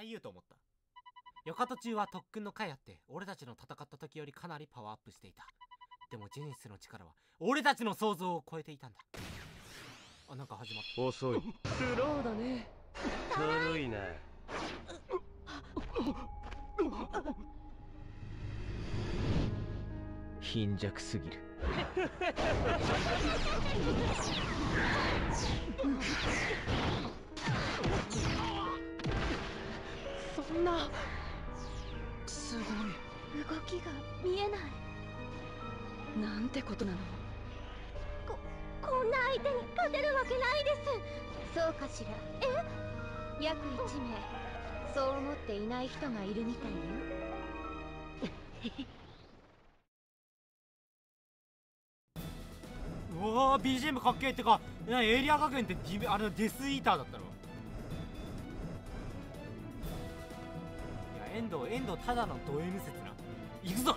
対言うと思った。ヨカト中は特訓の回あって俺たちの戦った時よりかなりパワーアップしていた。でもジェニスの力は俺たちの想像を超えていたんだ。あ、なんか始まった。 遅い。 スローだね。 軽いな。貧弱すぎる。 そんな。すごい。 動きが見えない。 なんてことなの。 こんな相手に勝てるわけないです。そうかしら。約1名そう思っていない人がいるみたいよ。 うわー BGM かっけえってか、エリア学園ってあれデスイーターだったの。いや遠藤ただのド M 説な。行くぞ。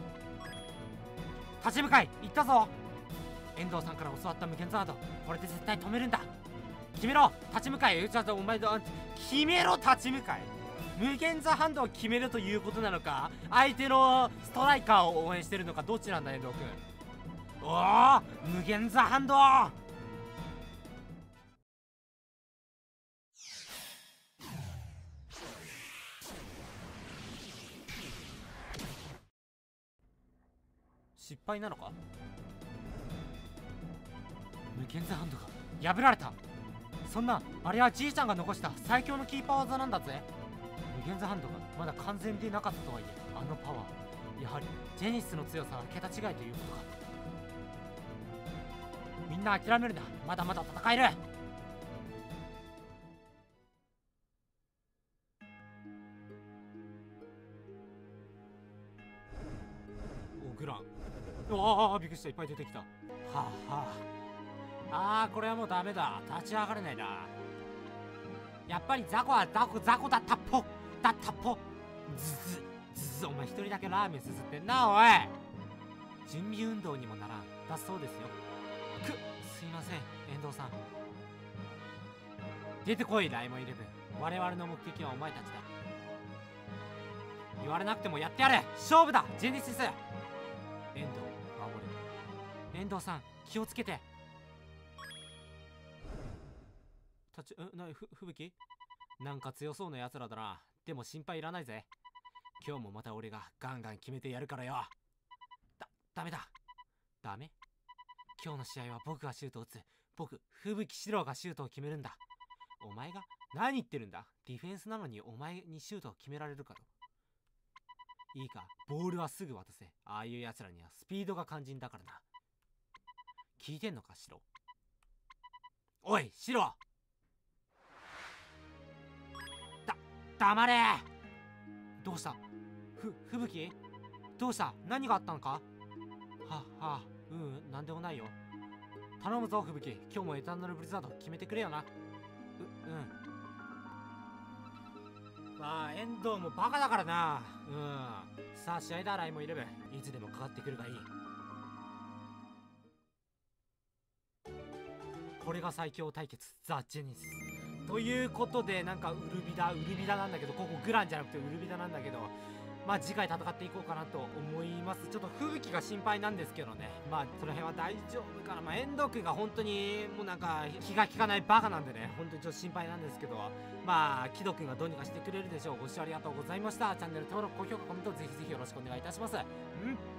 立ち向かい行ったぞ。遠藤さんから教わった無限ザード、これで絶対止めるんだ。決めろ立ち向かい。ちょっとお前決めろ立ち向かい。無限ザハンドを決めるということなのか、相手のストライカーを応援してるのか、どっちなんだ遠藤君。おお無限ザハンド。失敗なのか。無限ザハンドが破られた。そんなあれはじいちゃんが残した最強のキーパー技なんだぜ。無限ザハンドがまだ完全でなかったとはいえ、あのパワー、やはりジェニスの強さは桁違いということか。みんな諦めるな、まだまだ戦える。オグラン、うわあびっくりした、いっぱい出てきた。はあはあ、これはもうダメだ、立ち上がれないな。やっぱりザコはザコだったっぽズズお前一人だけラーメンすすってんな。おい準備運動にもならんだそうですよ。すいません遠藤さん。出てこいライモンイレブン、我々の目的はお前たちだ。言われなくてもやってやる。勝負だジェネシス。遠藤守る。遠藤さん気をつけて。吹雪なんか強そうな奴らだな。でも心配いらないぜ。今日もまた俺がガンガン決めてやるからよ。ダメだ。ダメ。今日の試合は僕がシュートを打つ。吹雪四郎がシュートを決めるんだ。お前が何言ってるんだ。ディフェンスなのにお前にシュートを決められるかよ。いいか、ボールはすぐ渡せ。ああいう奴らにはスピードが肝心だからな。聞いてんのかシロ。おいシロ、黙れ。どうした吹雪、どうした、何があったのか。なんでもないよ。頼むぞ吹雪、今日もエターナルブリザード決めてくれよな。まあ遠藤もバカだからな。さあ試合だライモンイレブン、いつでもかかってくるがいい。これが最強対決ザ・ジェニスということで、なんかウルビダなんだけど、ここグランじゃなくてウルビダなんだけど、まあ次回戦っていこうかなと思います。ちょっと吹雪が心配なんですけどね、まあその辺は大丈夫かな。まあ遠藤君が本当にもうなんか気が利かないバカなんでね、本当にちょっと心配なんですけど、まあ木戸君がどうにかしてくれるでしょう。ご視聴ありがとうございました。チャンネル登録高評価コメントぜひぜひよろしくお願いいたします。